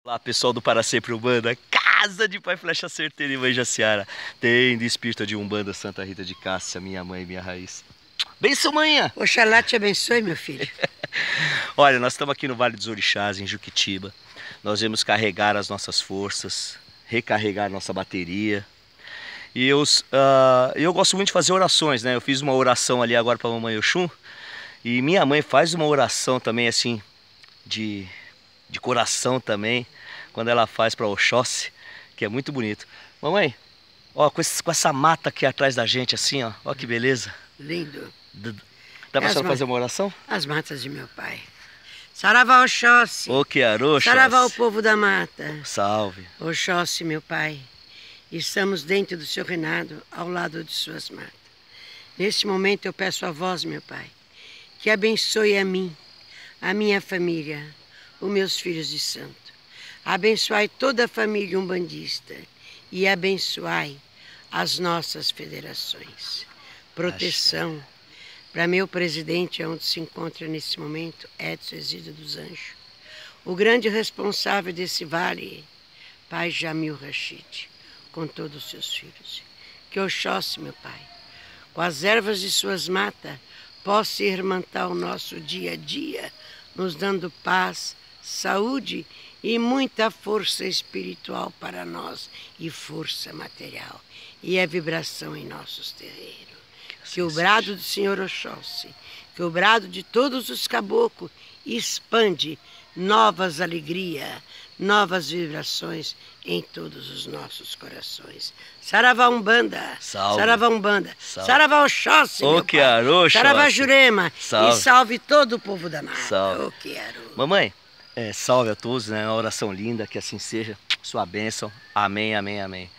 Olá pessoal do Para Sempre Umbanda, casa de Pai Flecha Certeira e Mãe Jaciara. Tem de espírito de Umbanda Santa Rita de Cássia, minha mãe e minha raiz. Benção, manhã! Oxalá te abençoe, meu filho. Olha, nós estamos aqui no Vale dos Orixás, em Juquitiba. Nós viemos carregar as nossas forças, recarregar a nossa bateria. E eu gosto muito de fazer orações, né? Eu fiz uma oração ali agora para a mamãe Oxum. E minha mãe faz uma oração também assim, de coração também, quando ela faz para Oxóssi, que é muito bonito. Mamãe, ó, com essa mata aqui atrás da gente assim, ó que beleza. Lindo. Dá pra senhora fazer uma oração? As matas de meu pai. Saravá Oxóssi. Ô que aroxas. Saravá o povo da mata. Salve. Oxóssi, meu pai. Estamos dentro do seu reinado, ao lado de suas matas. Neste momento eu peço a vós, meu pai, que abençoe a mim, a minha família, os meus filhos de santo. Abençoai toda a família umbandista e abençoai as nossas federações. Proteção para meu presidente, onde se encontra nesse momento, Edson Exídio dos Anjos. O grande responsável desse vale, Pai Jamil Rachid, com todos os seus filhos. Que Oxóssi, meu pai, com as ervas de suas matas, possa irmantar o nosso dia a dia, nos dando paz, saúde e muita força espiritual para nós e força material. E a vibração em nossos terreiros. Que o brado do Senhor Oxóssi, que o brado de todos os caboclos expande novas alegrias, novas vibrações em todos os nossos corações. Saravá Umbanda, Salve. Saravá Umbanda, Saravá Oxóssi, Ô que aroxas. Saravá Jurema, Salve. e salve todo o povo da mata. Salve. Ô que aroxas. Mamãe, salve a todos, né? Uma oração linda, que assim seja. Sua bênção. Amém, amém, amém.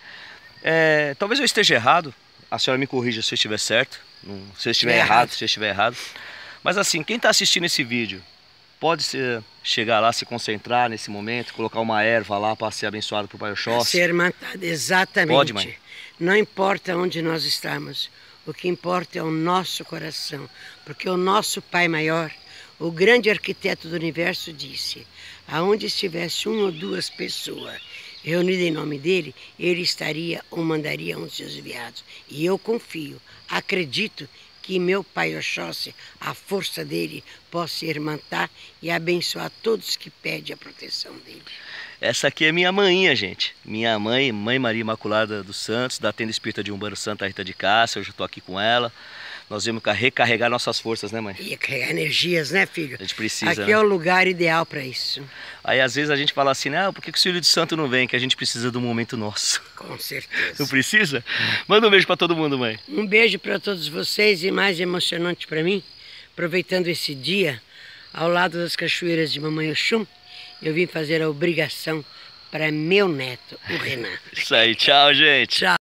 Talvez eu esteja errado. A senhora me corrija se eu estiver certo, se eu estiver errado, se eu estiver errado. Mas assim, quem está assistindo esse vídeo, pode chegar lá, se concentrar nesse momento, colocar uma erva lá para ser abençoado por Pai Oxóssi? Ser matado, exatamente. Pode, mãe? Não importa onde nós estamos, o que importa é o nosso coração. Porque o nosso Pai Maior, o grande arquiteto do universo, disse: aonde estivesse uma ou duas pessoas reunido em nome dele, ele estaria ou mandaria um de seus enviados. E eu confio, acredito que meu Pai Oxóssi, a força dele, possa irmantar e abençoar todos que pedem a proteção dele. Essa aqui é minha manhinha, gente. Minha mãe, Mãe Maria Imaculada dos Santos, da Tenda Espírita de Umbanda Santa Rita de Cássia. Hoje eu estou aqui com ela. Nós vamos recarregar nossas forças, né, mãe? E recarregar energias, né, filho? A gente precisa, Aqui né? é o lugar ideal para isso. Aí às vezes a gente fala assim, por que o filho de santo não vem? Que a gente precisa do momento nosso. Com certeza. Não precisa? Manda um beijo para todo mundo, mãe. Um beijo para todos vocês e mais emocionante para mim, aproveitando esse dia, ao lado das cachoeiras de Mamãe Oxum, eu vim fazer a obrigação para meu neto, o Renan. Isso aí, tchau, gente. Tchau.